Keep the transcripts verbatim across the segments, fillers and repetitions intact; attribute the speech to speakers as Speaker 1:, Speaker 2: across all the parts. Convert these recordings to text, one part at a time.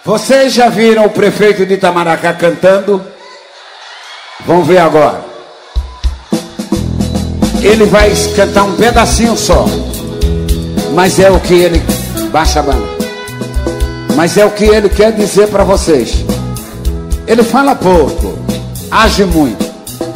Speaker 1: Vocês já viram o prefeito de Itamaracá cantando? Vão ver agora. Ele vai cantar um pedacinho só, mas é o que ele... Baixa a banda. Mas é o que ele quer dizer para vocês. Ele fala pouco, age muito.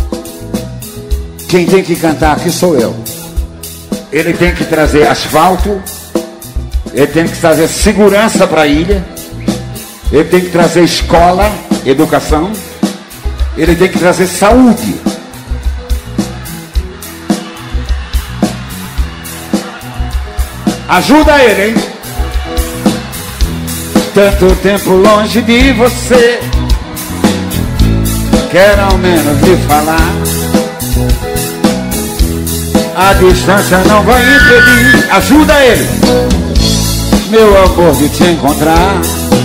Speaker 1: Quem tem que cantar aqui sou eu. Ele tem que trazer asfalto, ele tem que trazer segurança para a ilha, ele tem que trazer escola, educação, ele tem que trazer saúde. Ajuda ele, hein? Tanto tempo longe de você, quero ao menos lhe falar. A distância não vai impedir. Ajuda ele, meu amor, de te encontrar.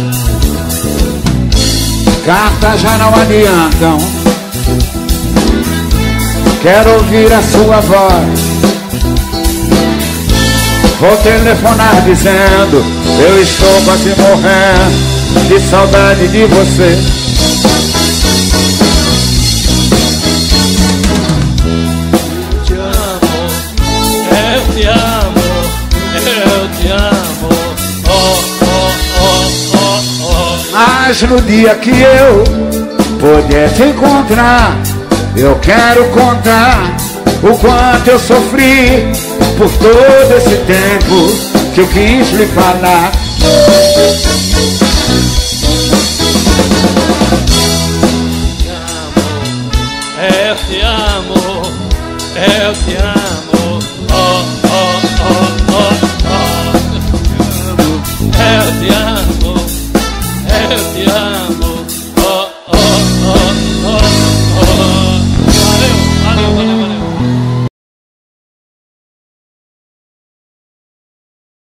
Speaker 1: Cartas já não adiantam, quero ouvir a sua voz. Vou telefonar dizendo, eu estou quase morrendo de saudade de você.
Speaker 2: Eu te amo, eu te amo, eu te amo, oh, oh, oh, oh, oh.
Speaker 1: Mas no dia que eu puder te encontrar, eu quero contar o quanto eu sofri por todo esse tempo que eu quis lhe falar.